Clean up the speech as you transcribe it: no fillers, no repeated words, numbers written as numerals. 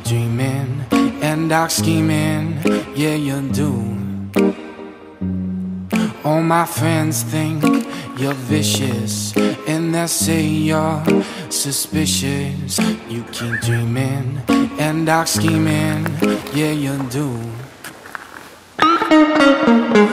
keep dreaming and dark scheming, yeah you do. All my friends think you're vicious, and they say you're suspicious. You keep dreaming and dark scheming, yeah you do.